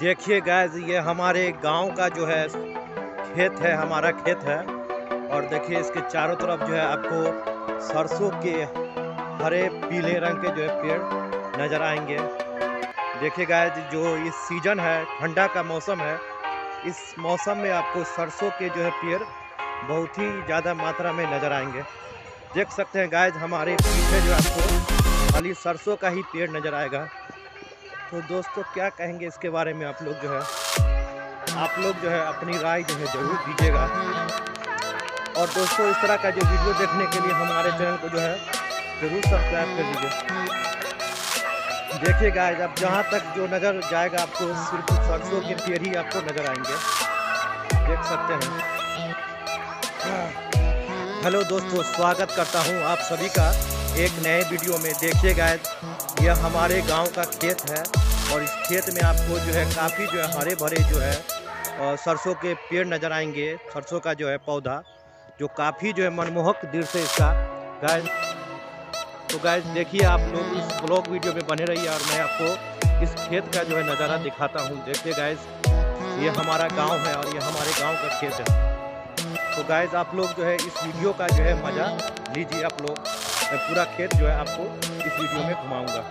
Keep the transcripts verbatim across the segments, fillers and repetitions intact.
देखिए गाइस, ये हमारे गांव का जो है खेत है, हमारा खेत है। और देखिए इसके चारों तरफ जो है आपको सरसों के हरे पीले रंग के जो है पेड़ नज़र आएंगे। देखिए गाइस, जो इस सीजन है, ठंडा का मौसम है, इस मौसम में आपको सरसों के जो है पेड़ बहुत ही ज़्यादा मात्रा में नज़र आएंगे। देख सकते हैं गाइस, हमारे पीछे जो आपको खाली सरसों का ही पेड़ नज़र आएगा। तो दोस्तों क्या कहेंगे इसके बारे में, आप लोग जो है आप लोग जो है अपनी राय जो है ज़रूर दीजिएगा। और दोस्तों इस तरह का जो वीडियो देखने के लिए हमारे चैनल को जो है ज़रूर सब्सक्राइब कर लीजिए। देखिए गाइस, अब जहाँ तक जो नज़र जाएगा आपको सिर्फ सरसों के पेड़ ही आपको नज़र आएंगे, देख सकते हैं। हेलो दोस्तों, स्वागत करता हूँ आप सभी का एक नए वीडियो में। देखिए गाइस, यह हमारे गांव का खेत है और इस खेत में आपको जो है काफ़ी जो है हरे भरे जो है सरसों के पेड़ नज़र आएंगे। सरसों का जो है पौधा जो काफ़ी जो है मनमोहक दृश्य इसका गाइस। तो गाइस देखिए, आप लोग इस ब्लॉग वीडियो में बने रहिए और मैं आपको इस खेत का जो है नज़ारा दिखाता हूँ। देखिए गाइस, ये हमारा गाँव है और ये हमारे गाँव का खेत है। तो गाइस आप लोग जो है इस वीडियो का जो है मज़ा लीजिए। आप लोग, मैं पूरा खेत जो है आपको इस वीडियो में घुमाऊंगा।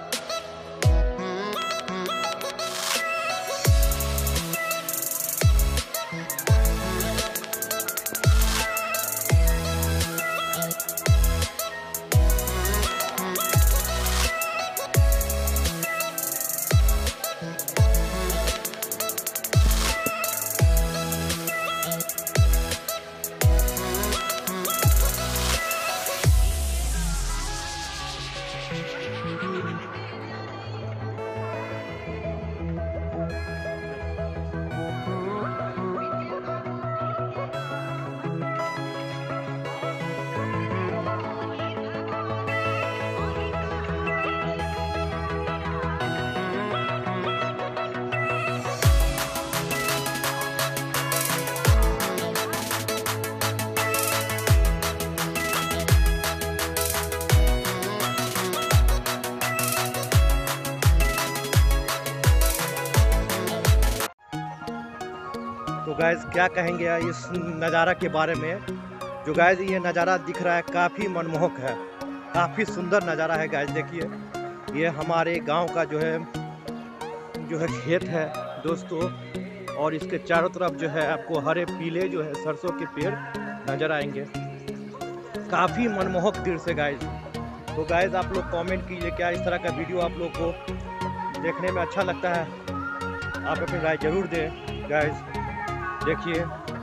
तो गाइस क्या कहेंगे इस नज़ारा के बारे में। जो गाइस ये नज़ारा दिख रहा है काफ़ी मनमोहक है, काफ़ी सुंदर नज़ारा है गाइस। देखिए ये हमारे गांव का जो है जो है खेत है दोस्तों, और इसके चारों तरफ जो है आपको हरे पीले जो है सरसों के पेड़ नज़र आएंगे। काफ़ी मनमोहक दृश्य गाइस। तो गाइस आप लोग कमेंट कीजिए, क्या इस तरह का वीडियो आप लोग को देखने में अच्छा लगता है? आप अपनी राय ज़रूर दें गाइस। देखिए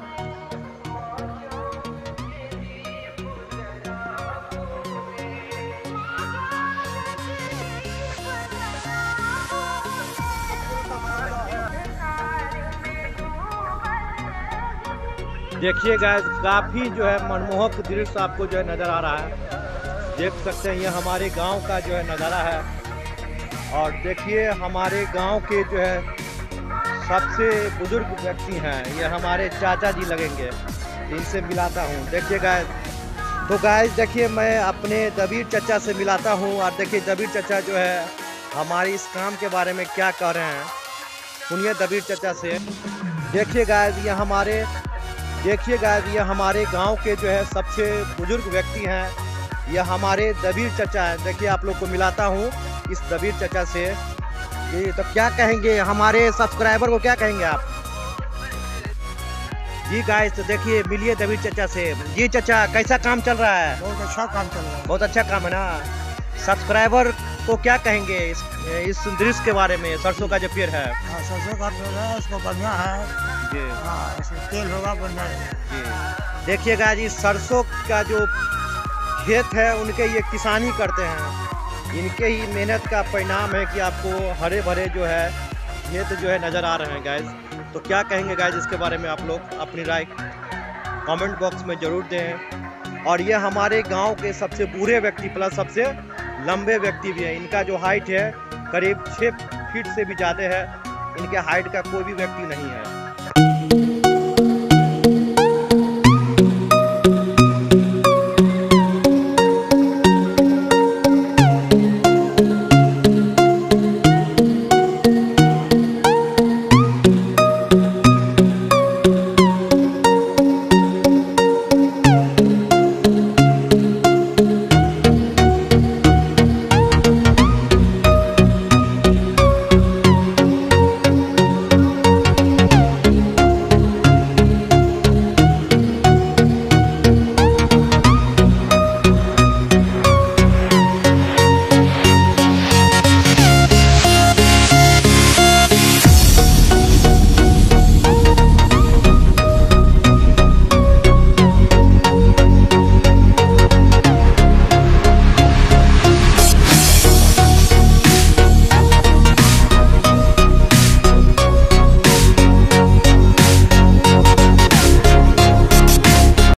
देखिए गाइस, काफ़ी जो है मनमोहक दृश्य आपको जो है नज़र आ रहा है। देख सकते हैं ये हमारे गांव का जो है नज़ारा है। और देखिए हमारे गांव के जो है सबसे बुजुर्ग व्यक्ति हैं, ये हमारे चाचा जी लगेंगे, इनसे मिलाता हूँ। देखिए गाइस, तो गाइस देखिए मैं अपने दबीर चाचा से मिलाता हूँ। और देखिए दबीर चाचा जो है हमारे इस काम के बारे में क्या कह रहे हैं, सुनिए दबीर चाचा से। देखिए गाइस, ये हमारे देखिए गाइस ये हमारे गांव के जो है सबसे बुजुर्ग व्यक्ति हैं, ये हमारे दबीर चाचा हैं। देखिए आप लोग को मिलाता हूँ इस दबीर चाचा से। ये तो क्या कहेंगे, हमारे सब्सक्राइबर को क्या कहेंगे आप? जी गाइस, तो देखिए मिलिए दबीर चाचा से। जी चाचा, कैसा काम चल रहा है? बहुत अच्छा काम चल रहा है। बहुत अच्छा काम है ना। सब्सक्राइबर को क्या कहेंगे इस इस दृश्य के बारे में? सरसों का जो पेड़ है, हाँ, सरसों का पेड़ है, इसको बढ़िया है जी। हाँ, इसमें तेल होगा बढ़िया है। जी देखिए गाइस, इस सरसों का जो खेत है उनके ये किसानी करते हैं, इनके ही मेहनत का परिणाम है कि आपको हरे भरे जो है खेत जो है नज़र आ रहे हैं गाइस। तो क्या कहेंगे गाइस इसके बारे में? आप लोग अपनी राय कमेंट बॉक्स में ज़रूर दें। और ये हमारे गांव के सबसे बूढ़े व्यक्ति प्लस सबसे लंबे व्यक्ति भी हैं। इनका जो हाइट है करीब छः फीट से भी ज़्यादा है, इनके हाइट का कोई भी व्यक्ति नहीं है।